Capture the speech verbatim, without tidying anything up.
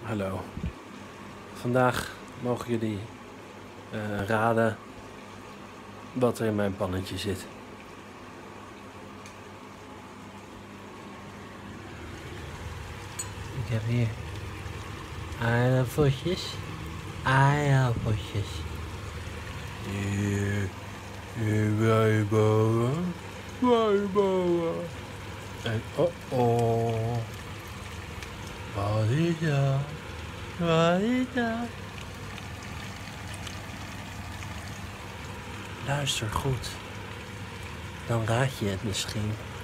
Hallo. Vandaag mogen jullie uh, raden wat er in mijn pannetje zit. Ik heb hier aardappeltjes, aardappeltjes. Hier, hier wijbonen, wijbonen. En oh oh, wat is dat? Wat is dat? Luister goed, dan raad je het misschien.